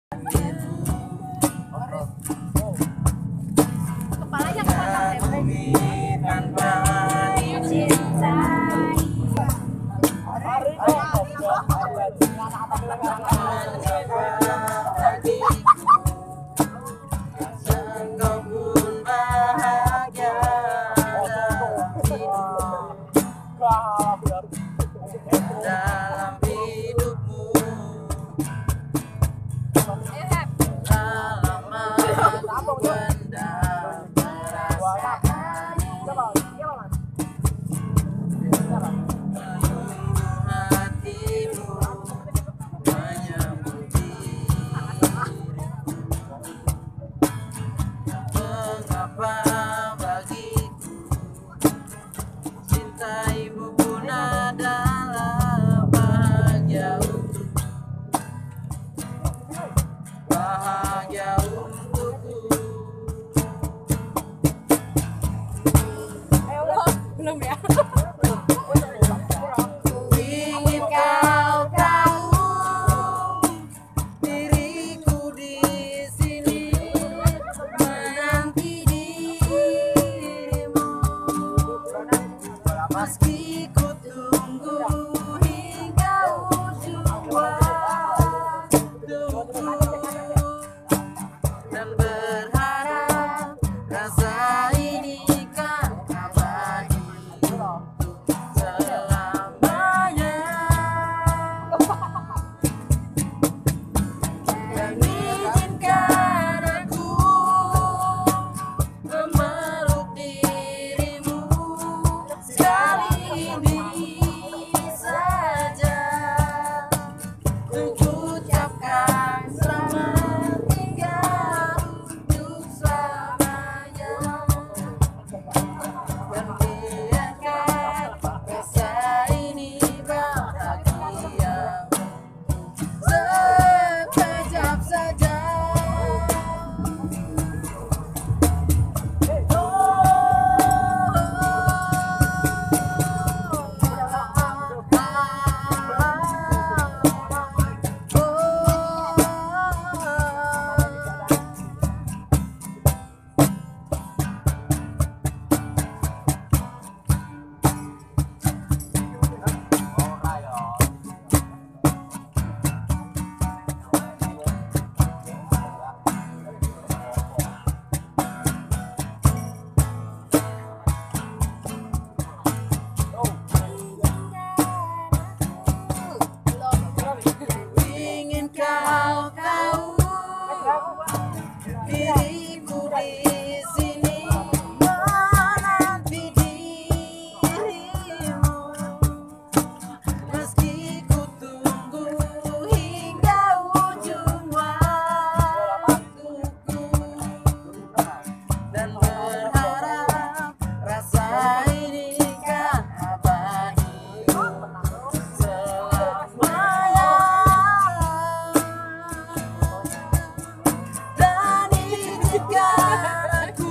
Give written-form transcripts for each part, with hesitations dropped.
Kepalanya kepotong tempe. Tanpa dicintai, engkau pun bahagia dalam hidupmu. Lama pendam perasaan hatimu menyambut diriku. Mengapa bagiku cintaimu pun adalah bahagia untukku. Belum ya? Ingin kau tahu diriku di sini menanti dirimu, meski ku tunggu hingga ujung waktuku, dan berharap rasa ini kan abadi selamanya. Dan izinkan aku memeluk dirimu sekali ini saja, untuk ucapkan selamat tinggal untuk selamanya. Dan biarkan rasa ini bahagia sekejap saja. Ingin kau tahu diriku di sini menanti dirimu, meski ku tunggu hingga ujung waktuku, dan berharap rasa ini kan abadi selamanya. Dan izinkan aku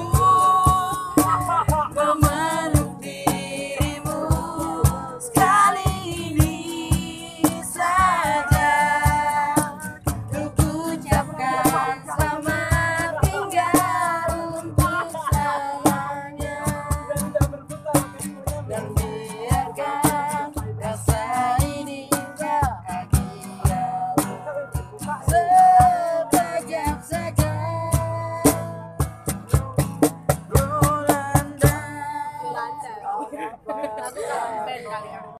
memeluk dirimu sekali ini saja, untuk ucapkan selamat tinggal untuk selamanya. Dan biarkan rasa ini bahagia sekejap saja. Rolanda. Lancar. Band kali ya.